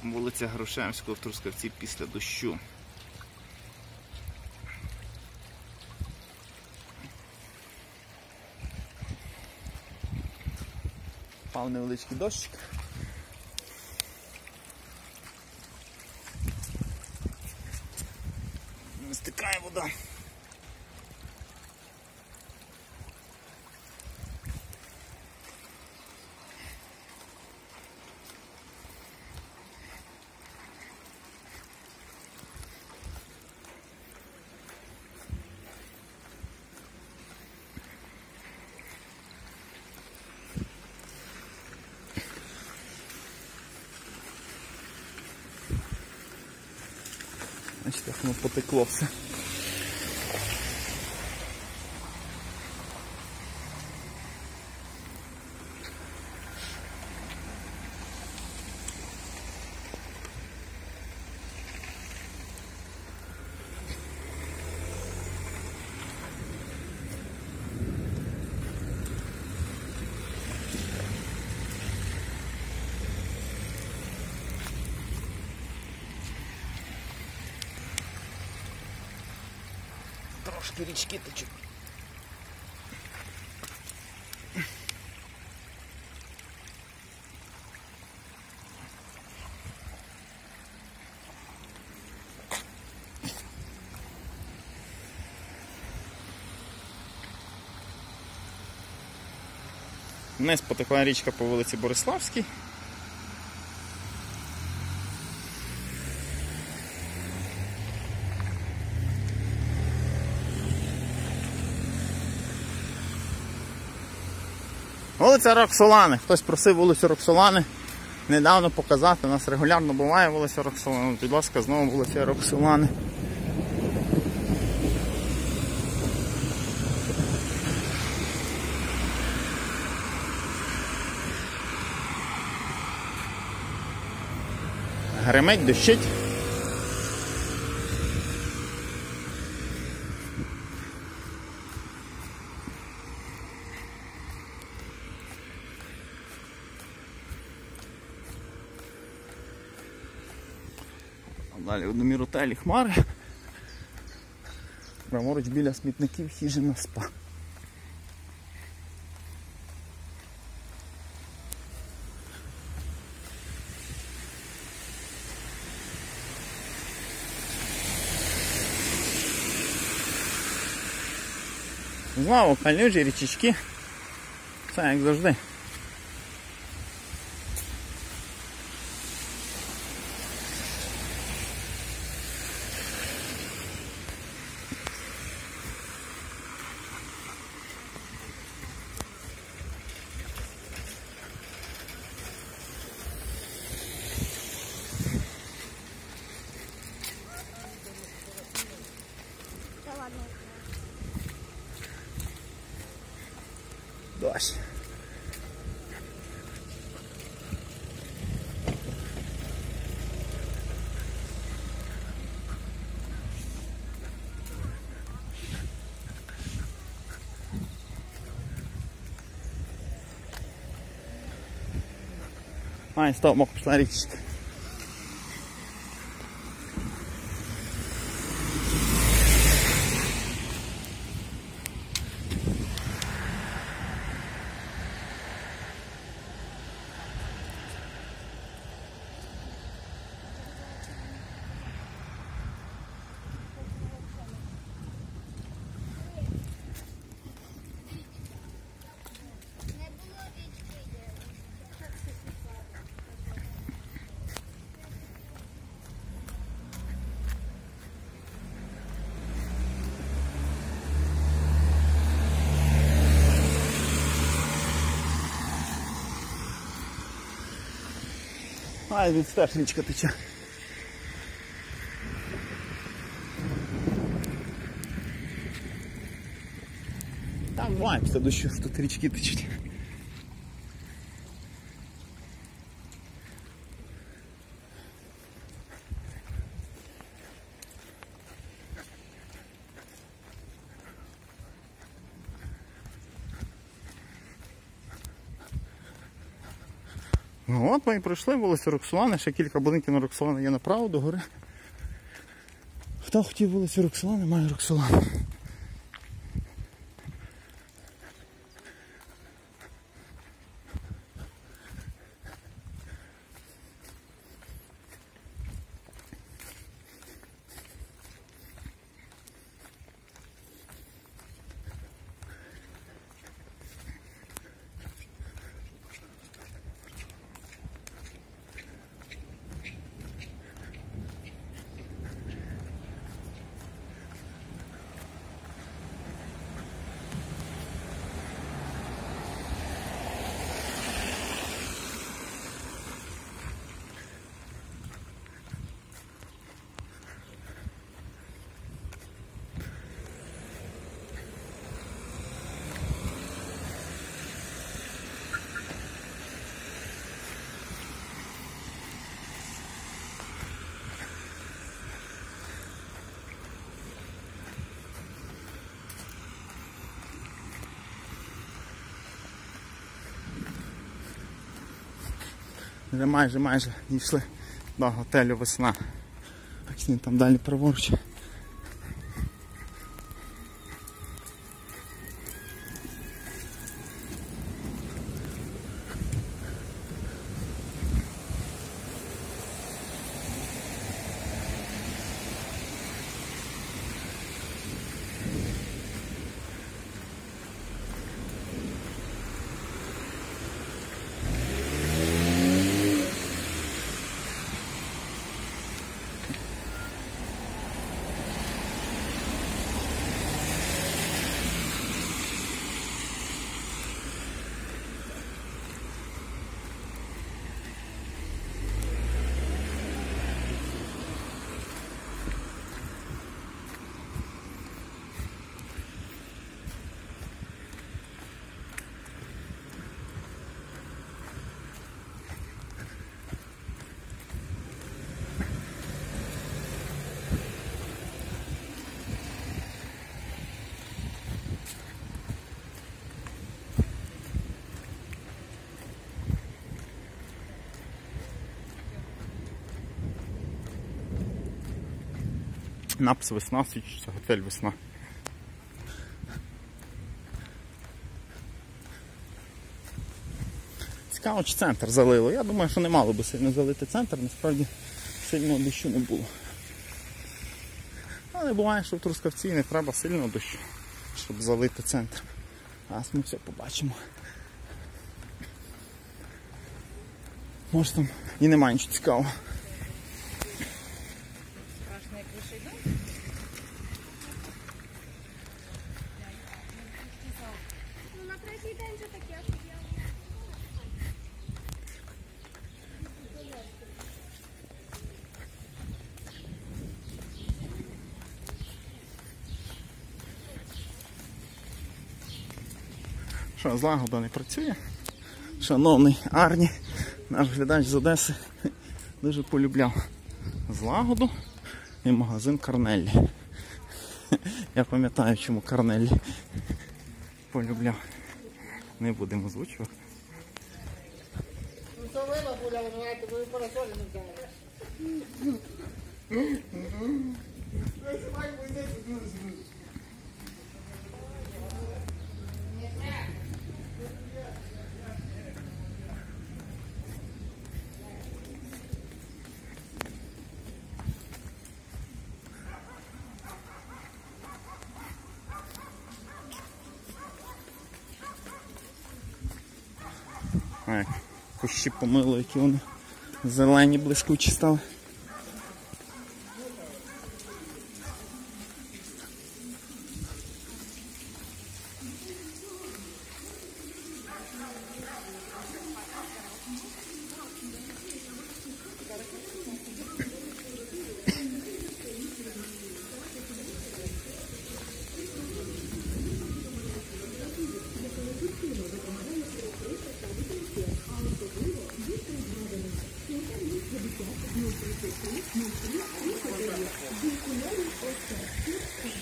Вулиця Грушевського в Трускавці після дощу. Впав невеличкий дощик. Не стикає вода. Бачите, як воно потекло все. Трошки річки течуть. Вниз потекла річка по вулиці Бориславській. Вулиця Роксолани. Хтось просив вулицю Роксолани недавно показати. У нас регулярно буває вулиця Роксолани. Будь ласка, знову вулиця Роксолани. Гримить, дощить. Далі одноміру телі хмари. Праворуч біля смітників хижина СПА. Знову калюжі, річечки. Все як завжди. Дощ. Ай, стоп, мог пішла річечка. Ай, від теж річка тече. Там буває після дощу, що тут річки течуть. Ну от ми і пройшли вулицю Роксолани, ще кілька будинків на Роксолани є направо, до гори. Хто хотів вулицю Роксолани, має Роксолану. Вже майже дійшли до готелю «Весна». Так, він там далі праворуч. Напис «Весна», свідчиться готель «Весна». Цікаво, чи центр залило. Я думаю, що не мало би сильно залити центр, насправді сильного дощу не було. Але буває, що в Трускавці не треба сильного дощу, щоб залити центр. Зараз ми все побачимо. Може там і немає нічого цікавого. Що, злагода не працює? Шановний Арні, наш глядач з Одеси, дуже полюбляв злагоду і магазин Карнеллі. Я пам'ятаю, чому Карнеллі полюбляв. Не будемо озвучувати. Кущі помило, які вони зелені, блискучі стали.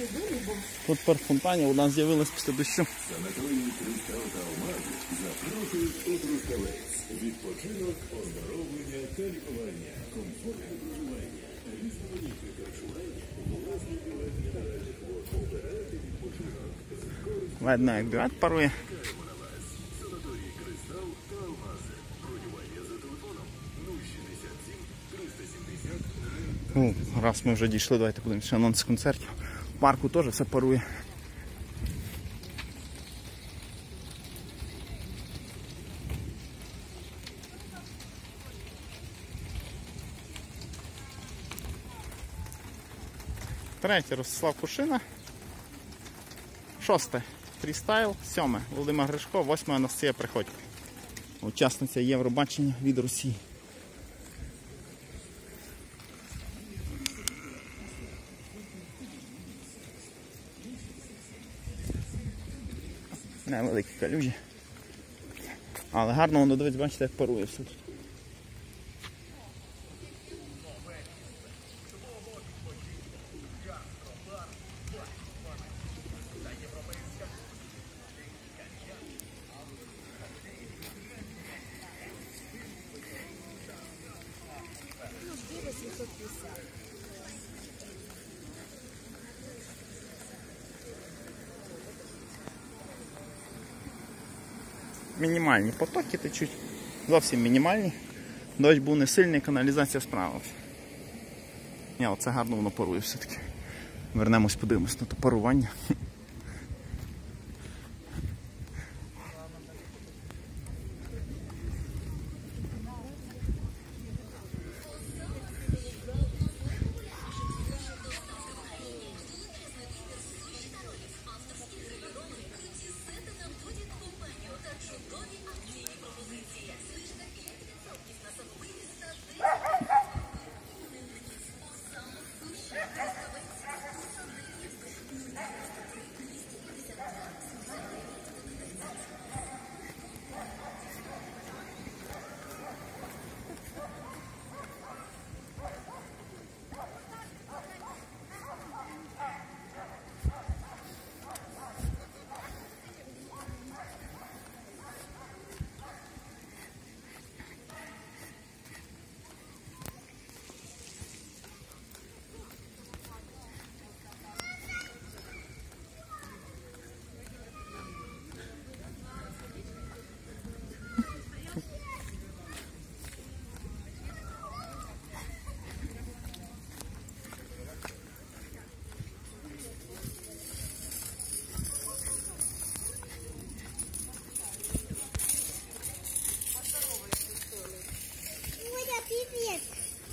Тут пар фонтанів у нас з'явилась після дощу. Відпочинок, оздоровлення та лікування, комфортне проживання, різноманітне харчування, власні білети на житло, обирати відпочинок. Видно, як бювет парує. Санаторій «Кристал» та «Алмази». Бронювання за телефоном 067 370. Раз ми вже дійшли, давайте будемо ще анонс концертів. В парку теж все парує. Третє Ростислав Кушина. Шосте фрістайл. Сьоме Володимир Гришко. Восьме Анастасія Приходько. Учасниця Євробачення від Росії. Невеликі калюжі. Але гарно воно, дивіться, бачите, як парує все тут. Мінімальні потоки течуть, зовсім мінімальні. Дощ був не сильний, каналізація справилася. Ні, оце гарно воно парує все-таки. Вернемось, подивимось на то парування. Привет.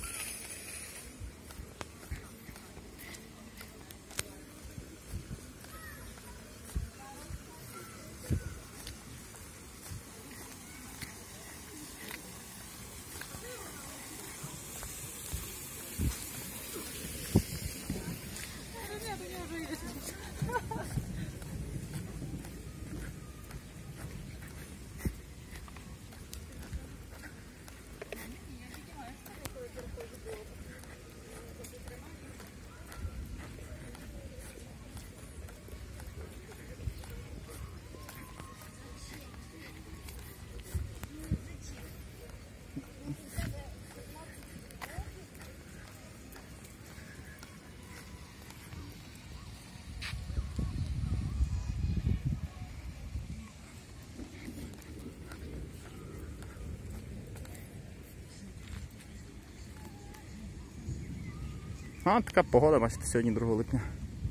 А така погода, бачите, сьогодні 2 липня.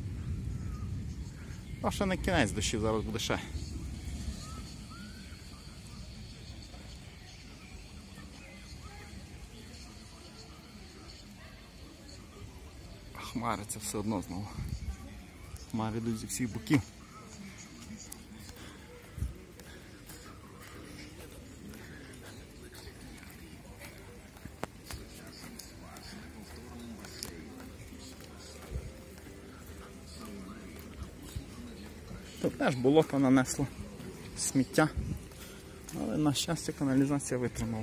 А ще не кінець дощів, зараз буде ще. Хмари це все одно знову. Хмари йдуть зі всіх боків. Тут теж болото нанесло сміття, але на щастя каналізація витримала.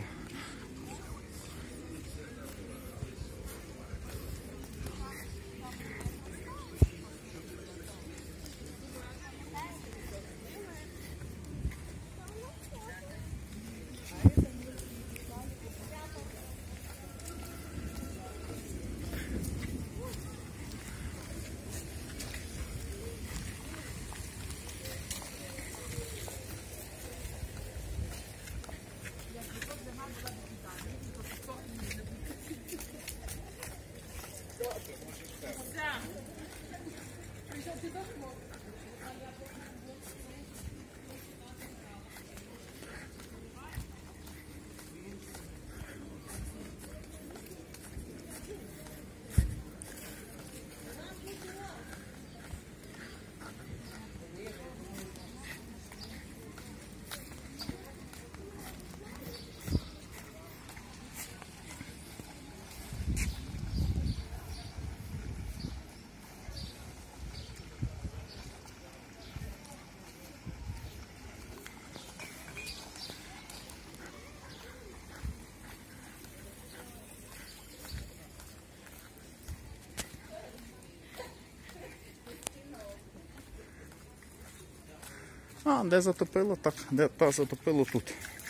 А, де затопило, так, де та затопило тут.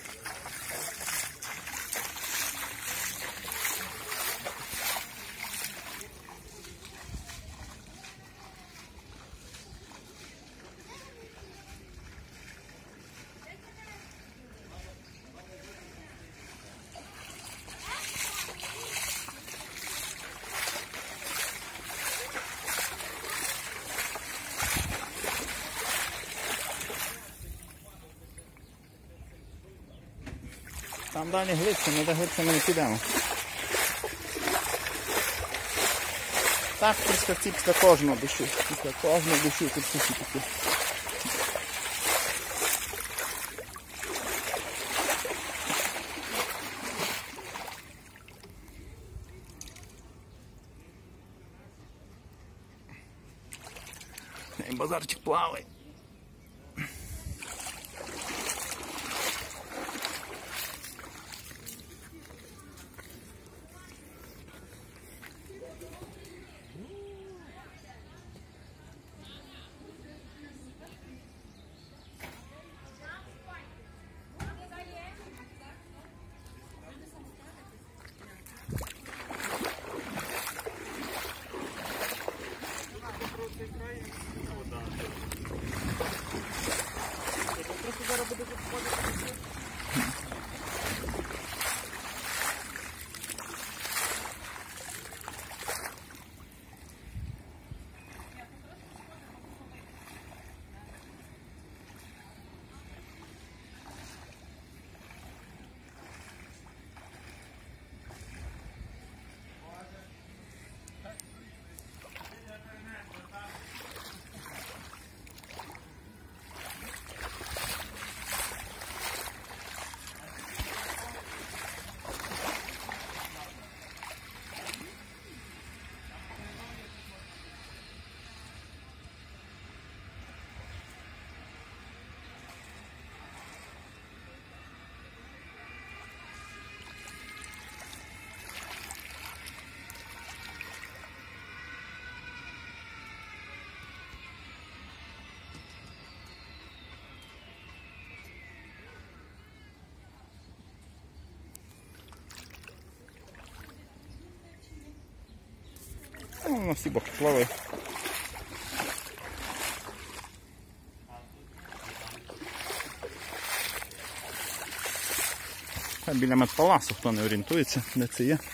Там далі глибше, ми де глибше ми не підемо. Так, після кожного дощу. Після кожного дощу тут всі такі. І базарчик плаває. На всі боки плаває. Біля медпаласу, хто не орієнтується, де це є.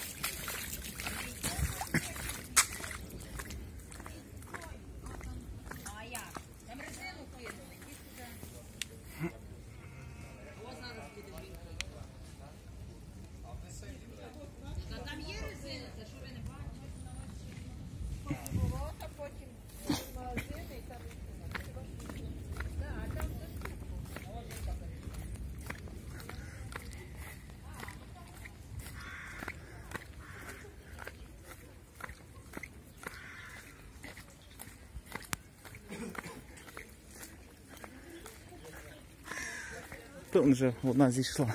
Тут вже одна зійшла.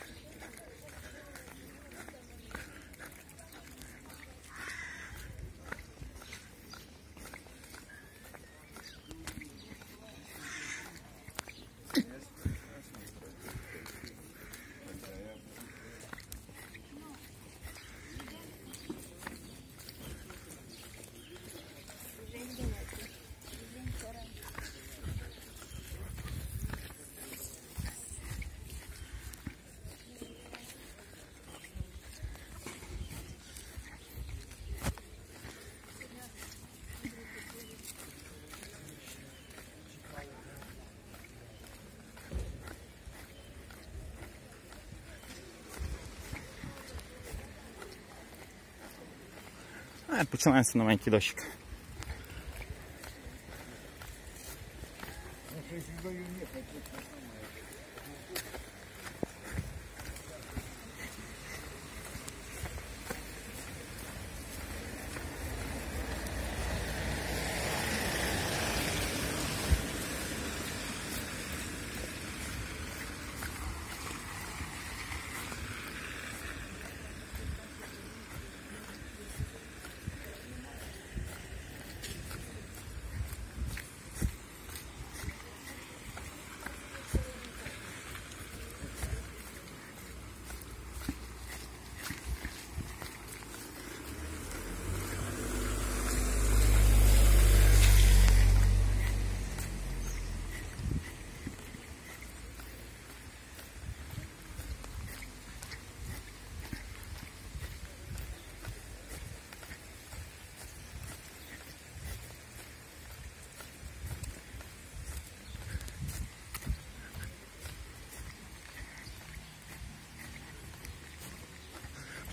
Починається новенький дощик.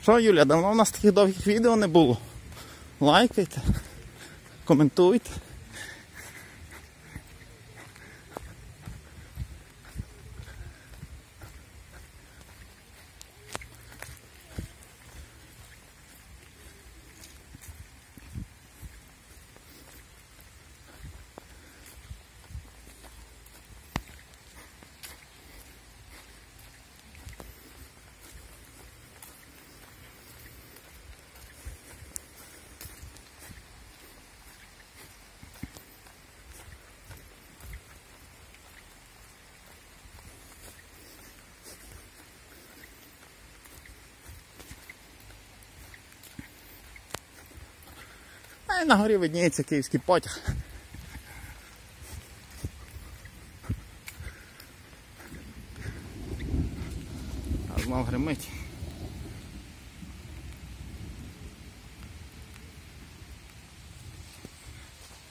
Що, Юля, давно у нас таких довгих відео не було. Лайкайте, коментуйте. А й на горі видніється київський потяг. А знов гримить.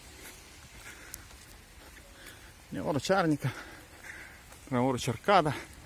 Ліворуч Арніка, праворуч Аркада.